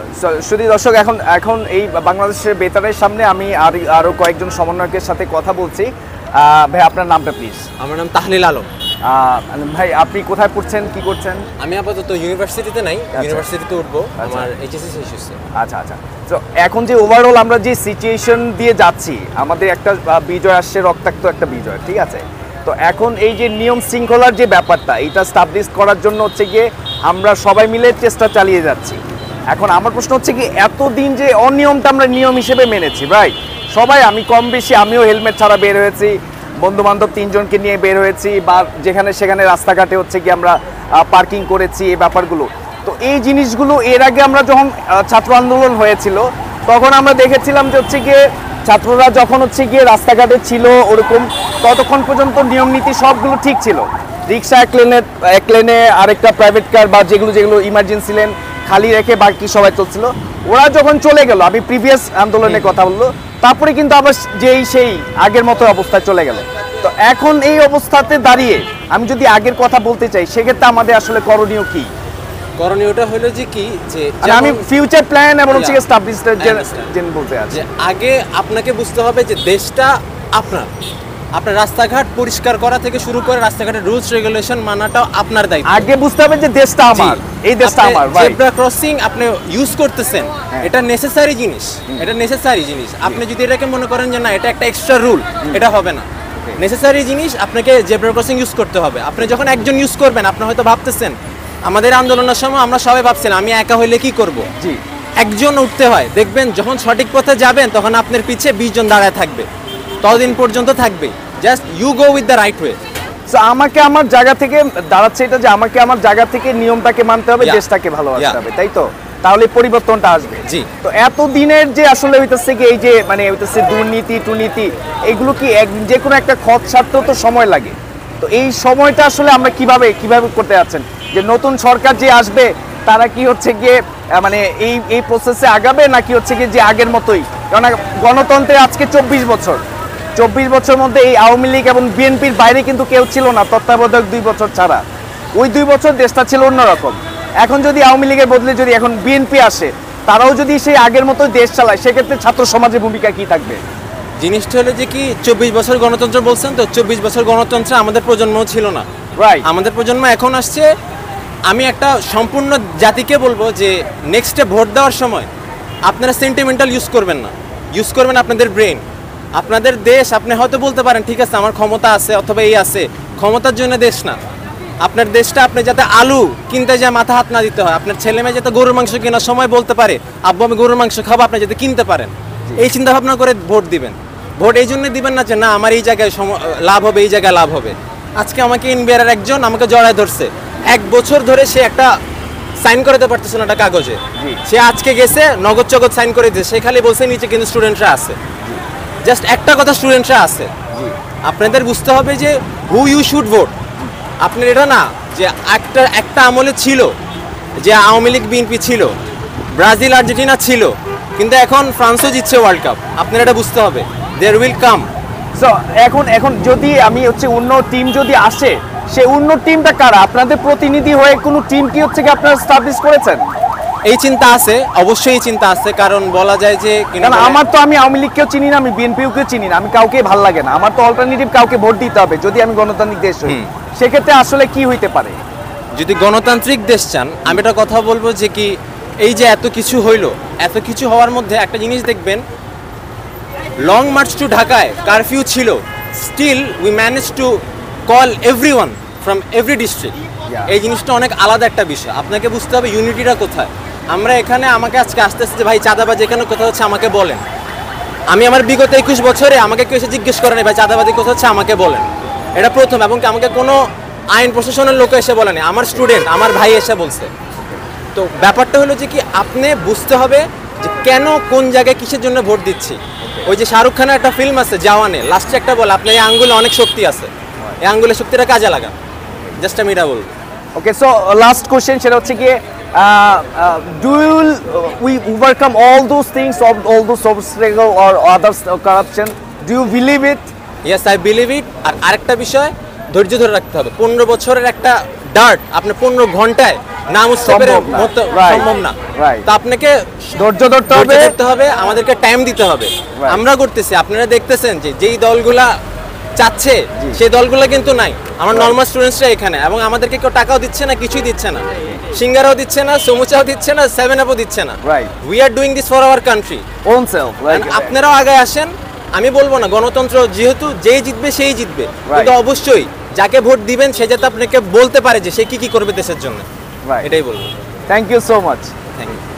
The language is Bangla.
শুধু দর্শক এখন এখন এই বাংলাদেশের বেতারের সামনে আমি আরো কয়েকজন সমন্বয়কের সাথে কথা বলছি। ভাই আপনার নামটা প্লিজ। আমার নাম তাহলিল আলম। ভাই আপনি কোথায় পড়ছেন, কি করছেন? আমি আপাতত ইউনিভার্সিটিতে নাই, ইউনিভার্সিটিতে উঠবো, আমার এইচএসসি শেষ হয়েছে। আচ্ছা আচ্ছা। তো এখন যে ওভারঅল আমরা যে সিচুয়েশন দিয়ে যাচ্ছি, আমাদের একটা বিজয় আসছে, রক্তাক্ত একটা বিজয়, ঠিক আছে? তো এখন এই যে নিয়ম শৃঙ্খলার যে ব্যাপারটা, এটা স্টাবলিশ করার জন্য হচ্ছে গিয়ে আমরা সবাই মিলে চেষ্টা চালিয়ে যাচ্ছি। এখন আমার প্রশ্ন হচ্ছে কি, এতদিন যে অনিয়মটা আমরা নিয়ম হিসেবে মেনেছি, রাইট? সবাই, আমি কম বেশি, আমিও হেলমেট ছাড়া বের হয়েছি, বন্ধু বান্ধব 3 জনকে নিয়ে বের হয়েছি, বা যেখানে সেখানে রাস্তাঘাটে হচ্ছে কি আমরা পার্কিং করেছি, এই ব্যাপারগুলো। তো এই জিনিসগুলো এর আগে আমরা যখন ছাত্র আন্দোলন হয়েছিল তখন আমরা দেখেছিলাম যে হচ্ছে গিয়ে ছাত্ররা যখন হচ্ছে গিয়ে রাস্তাঘাটে ছিল ওরকম, ততক্ষণ পর্যন্ত নিয়ম নীতি সবগুলো ঠিক ছিল। রিক্সা এক লেনে আরেকটা প্রাইভেট কার বা যেগুলো ইমার্জেন্সি লেন খালি রেখে বাকি সবাই চলছিল। ওরা যখন চলে গেল, আমি প্রিভিয়াস আন্দোলনের কথা বললো, তারপরে কিন্তু আবার সেই আগের মতো অবস্থায় চলে গেল। তো এখন এই অবস্থাতে দাঁড়িয়ে আমি যদি আগের কথা বলতে চাই, সেক্ষেত্রে আমাদের আসলে করণীয় কি? করণীয়টা হলো যে কি, যে আমি ফিউচার প্ল্যান এবং হচ্ছে স্টাবলিশড জেন বলতে আছে। আগে আপনাকে বুঝতে হবে যে দেশটা আপনার রাস্তাঘাট পরিষ্কার করা থেকে শুরু করে রাস্তাঘাটের রুলস রেগুলেশন মানাটাও আপনার দায়িত্ব। আগে বুঝতে হবে যে দেশটা আমার, এই দেশটা আমার। জেব্রা ক্রসিং আপনি ইউজ করতেছেন, এটা নেসেসারি জিনিস, এটা নেসেসারি জিনিস। আপনি যদি এটাকে মনে করেন যে না এটা একটা এক্সট্রা রুল, এটা হবে না। নেসেসারি জিনিস, আপনাকে জেব্রা ক্রসিং ইউজ করতে হবে। আপনি যখন একজন ইউজ করবেন, আপনি হয়তো ভাবতেছেন, আমাদের আন্দোলনের সময় আমরা সবাই ভাবছিলাম আমি একা হইলে কি করব। জি, একজন উঠতে হয়, দেখবেন যখন সঠিক পথে যাবেন তখন আপনার পিছে 20 জন দাঁড়ায় থাকবে, ততদিন পর্যন্ত থাকবে। Just you go with the right way. So আমাকে আমার জায়গা থেকে দাঁড়াচ্ছে এটা যে আমাকে আমার জায়গা থেকে নিয়মটাকে মানতে হবে, দেশটাকে ভালোবাসতে হবে, তাই তো? তাহলে পরিবর্তনটা আসবে। জি। তো এত দিনের যে আসলে হইতেছে কি, এই যে মানে হইতেছে দুর্নীতি এগুলো কি যে কোনো একটা খত ছাড়তেও তো সময় লাগে। তো এই সময়টা আসলে আমরা কিভাবে করতে যাচ্ছেন? যে নতুন সরকার যে আসবে তারা কি হচ্ছে গিয়ে মানে এই প্রসেসে আগাবে, নাকি হচ্ছে গিয়ে যে আগের মতোই? কারণ গণতন্ত্রে আজকে 24 বছর মধ্যে এই আওয়ামী লীগ এবং বিএনপির বাইরে কিন্তু কেউ ছিল না, তত্ত্বাবধায়ক 2 বছর ছাড়া। ওই 2 বছর দেশটা ছিল অন্যরকম। এখন যদি আওয়ামী লীগের বদলে যদি এখন বিএনপি আসে, তারাও যদি সেই আগের মতো দেশ চালায়, সেক্ষেত্রে ছাত্র সমাজের ভূমিকা কি থাকবে? জিনিসটা হলো যে কি, 24 বছর গণতন্ত্র বলছেন তো, 24 বছর গণতন্ত্রে আমাদের প্রজন্ম ছিল না, রাইট? আমাদের প্রজন্ম এখন আসছে। আমি একটা সম্পূর্ণ জাতিকে বলবো যে নেক্সটে ভোট দেওয়ার সময় আপনারা সেন্টিমেন্টাল ইউজ করবেন না, ইউজ করবেন আপনাদের ব্রেন। আপনাদের দেশ, আপনি হয়তো বলতে পারেন ঠিক আছে আমার ক্ষমতা আছে অথবা এই আছে, ক্ষমতার জন্য দেশ না। আপনার দেশটা আপনি যাতে আলু কিনতে যায় মাথা হাত না দিতে হয়, আপনার ছেলে মেয়ে যাতে গরুর মাংস কেনার সময় বলতে পারে আব্বু আমি গরুর মাংস খাবো, আপনি যাতে কিনতে পারেন, এই চিন্তা ভাবনা করে ভোট দিবেন। ভোট এই জন্য দিবেন না যে না আমার এই জায়গায় লাভ হবে, এই জায়গায় লাভ হবে। আজকে আমাকে ইনবিআরের একজন আমাকে জড়ায় ধরছে, 1 বছর ধরে সে একটা সাইন করাতে পারতেছে না একটা কাগজে, সে আজকে গেছে নগদ চগদ সাইন করে দিয়েছে, সে খালি বলছে নিচে কিন্তু স্টুডেন্টরা আছে। জাস্ট একটা কথা, স্টুডেন্টরা আছে। আপনাদের বুঝতে হবে যে হু ইউ শুড ভোট। আপনার এটা না যে একটা আমলে ছিল যে আওয়ামী লীগ বিএনপি ছিল, ব্রাজিল আর্জেন্টিনা ছিল, কিন্তু এখন ফ্রান্সও জিতছে ওয়ার্ল্ড কাপ। আপনার এটা বুঝতে হবে, দেয়ার উইল কাম। সো এখন যদি আমি হচ্ছে অন্য টিম যদি আসে, সে অন্য টিমটা কারা? আপনাদের প্রতিনিধি হয়ে কোনো টিম কি হচ্ছে কি আপনারা স্টাবলিশ করেছেন? এই চিন্তা আছে, অবশ্যই এই চিন্তা আছে। কারণ বলা যায় যে আমার তো, আমি আওয়ামী লীগকেও চিনি না, আমি বিএনপিকেও চিনি না, আমি কাউকে ভালো লাগে না। আমার তো অল্টারনেটিভ কাউকে ভোট দিতে হবে যদি আমি গণতান্ত্রিক দেশ হই। সেক্ষেত্রে আসলে কি হইতে পারে? যদি গণতান্ত্রিক দেশ চান, আমি একটা কথা বলবো যে কি, এই যে এত কিছু হইলো, এত কিছু হওয়ার মধ্যে একটা জিনিস দেখবেন, লং মার্চ টু ঢাকায় কারফিউ ছিল, still we manage to call everyone from every district. এই জিনিসটা অনেক আলাদা একটা বিষয়। আপনাকে বুঝতে হবে ইউনিটিটা কোথায়। আমরা এখানে, আমাকে আজকে আসতে যে ভাই চাঁদাবাজি এখানে কোথাও হচ্ছে আমাকে বলেন। আমি আমার বিগত 21 বছরে আমাকে কেউ এসে জিজ্ঞেস করেনি ভাই চাঁদাবাজি কোথাও হচ্ছে আমাকে বলেন, এটা প্রথম। এবং আমাকে কোনো আইন প্রশাসনের লোক এসে বলেনি, আমার স্টুডেন্ট আমার ভাই এসে বলছে। তো ব্যাপারটা হলো যে কি, আপনি বুঝতে হবে যে কেন কোন জায়গায় কিসের জন্য ভোট দিচ্ছি। ওই যে শাহরুখ খানের একটা ফিল্ম আছে জাওয়ানে, লাস্টে একটা বলে আপনার এই আঙ্গুলে অনেক শক্তি আছে, এই আঙ্গুলের শক্তিটা কাজে লাগান। জাস্ট আমি এটা বলবো। ওকে, সো লাস্ট কোশ্চেন, সেটা হচ্ছে গিয়ে do we overcome all those things, all those obstacles or others corruption? Do you believe it? Yes, I believe it. আর আরেকটা বিষয়, ধৈর্য ধরে রাখতে হবে। 15 বছরের একটা ডার্ট আপনি 15 ঘন্টায় না মুছতে পেরে সম্ভব না। মতো Right. সম্ভব না। Right. তো আপনাকে ধৈর্য ধরতে ধৈর্য হবে। ধরতে হবে, আমাদেরকে টাইম দিতে হবে। Right. আমরা করতেছি, আপনারা দেখতেছেন যে যেই দলগুলা চাচ্ছে জি। সেই দলগুলো কিন্তু নাই। আমার Right. নর্মাল স্টুডেন্টসরা এখানে, এবং আমাদেরকে কেউ টাকাও দিচ্ছে না, কিছুই দিচ্ছে না, সিঙ্গারাও দিচ্ছে না, সমুচাও দিচ্ছে না, 7-আপও দিচ্ছে না। Right. We are doing this for our country. own self, like আপনারাও আগে আসেন। আমি বলবো না গণতন্ত্র যেহেতু যেই জিতবে সেই জিতবে, কিন্তু অবশ্যই যাকে ভোট দিবেন সে যাতে আপনাকে বলতে পারে যে সে কি কি করবে দেশের জন্য, Right. এটাই বলবো। Thank you so much. Thank you.